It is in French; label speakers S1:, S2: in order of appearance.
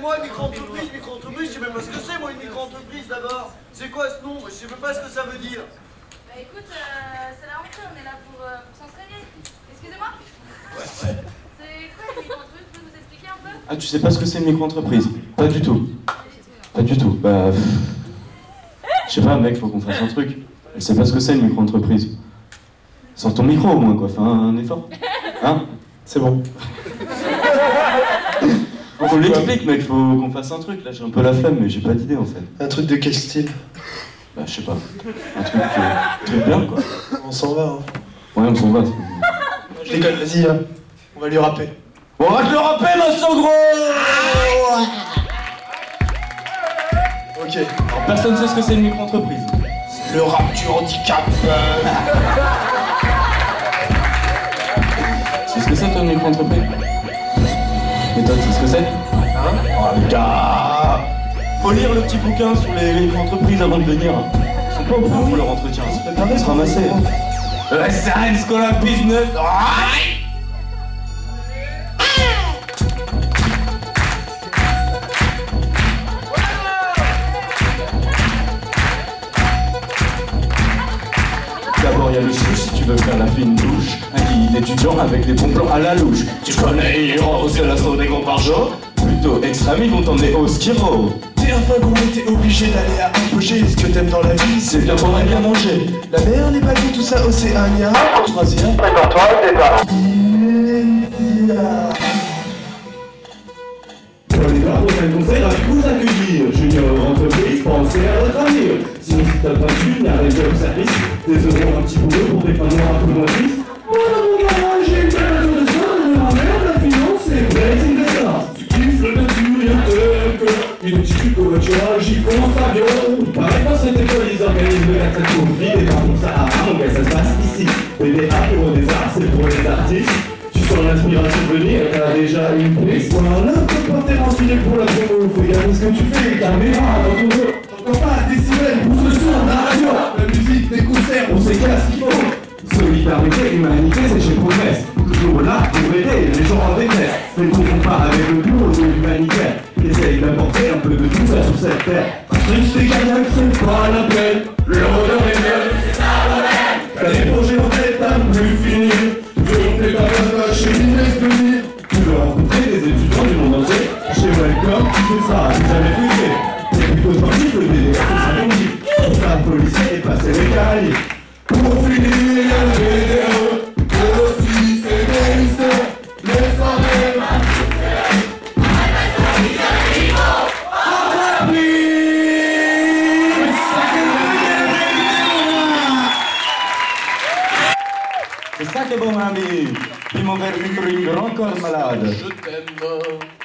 S1: moi, micro-entreprise, je sais même pas ce que c'est, moi, une micro-entreprise, d'abord. C'est quoi ce nom? Je sais même pas ce que ça veut dire.
S2: Bah écoute, c'est la rentrée, on est là pour s'entraîner. Excusez-moi.
S3: Ouais.
S2: C'est quoi une micro-entreprise? Vous pouvez nous expliquer un peu?
S3: Ah, tu sais pas ce que c'est une micro-entreprise? Pas du tout. Pas du tout. Bah... Je sais pas, mec, faut qu'on fasse un truc. Elle sait pas ce que c'est une micro-entreprise. Sors ton micro au moins, quoi, fais un effort. Hein? C'est bon. On l'explique, mec, faut qu'on fasse un truc. Là, j'ai un peu la flemme, mais j'ai pas d'idée en fait.
S4: Un truc de quel style?
S3: Bah, je sais pas. Un truc bien, quoi.
S4: On s'en va, hein.
S3: Ouais, on s'en va.
S4: Je déconne, vas-y, hein. On va lui rapper.
S3: On va te le rapper, Vincent Gros!
S4: Ok.
S3: Alors, personne sait ce que c'est une micro-entreprise.
S4: Le rap du handicap.
S3: Tu sais ce que c'est, toi, une micro-entreprise? Et toi, tu sais ce que c'est?
S4: Hein?
S3: Oh, les gars! Faut lire le petit bouquin sur les micro-entreprises avant de venir. Ils sont pas au point pour leur entretien. Ça fait se ramasser. Science School Business! D'abord il y a le chouche si tu veux faire la fine douche. Un guide étudiant avec des bons plans à la louche. Tu connais Hiro, c'est l'assaut des gros par jour. Plutôt extrême, ils vont t'emmener au skiro.
S4: T'es un fagon et t'es obligé d'aller à empocher. Ce que t'aimes dans la vie,
S3: C'est bien pour bien manger.
S4: la mer, les bateaux, tout ça, Océania.
S3: Troisième.
S4: Prépare-toi au départ.
S5: Oliver, aucun conseil, ravi de vous accueillir. Junior entreprise, pensez à votre avenir. Sinon, si t'as pas de thune, y'a rien comme service. Des euros un petit boulot pour des fins noirs un peu moins tristes. Voilà mon garage, j'ai une belle voiture de soin. De la merde, la finance, c'est vrai, c'est une star. Tu kiffes le peinture, y'a que une petite covoiturage, j'y pense à bien. Pareil dans cette école, ils organisent la catégorie. Et par contre, ça a un, donc ça se passe ici. BDA pour des arts, c'est pour les artistes. Tu sens l'inspiration venir, t'as déjà une prise. Voilà, quand t'es renseigné pour la promo, faut garder ce que tu fais, caméra dans ton dos. J'entends pas décibels, pousse le son, la radio, la musique, des concerts, on sait qu'à ce qu'il faut. Solidarité, humanité, c'est chez Progress. Toujours là pour aider les gens en détresse. Ne confond pas avec le bureau de l'humanitaire qui essaye d'apporter un peu de tout ça sur cette terre. Parce que c'est gagné, c'est pas la peine. Le rôdeur est bien, c'est ça le problème. T'as des projets en tête, t'as plus fini. Tu veux monter ta place chez l'Inespénie. Tu veux rencontrer des étudiants du monde entier. Chez Welcome, tu seras jamais frustré. C'est plutôt sportif, le BDR, c'est ça qu'on dit. Pour faire policier et passer les Caraïbes. Pour finir, il y a le BDE. Eux aussi, c'est des lycées. Les soirées,
S3: C'est ça qui est bon, ami. Puis mon verre micro, encore malade.
S4: Je t'aime.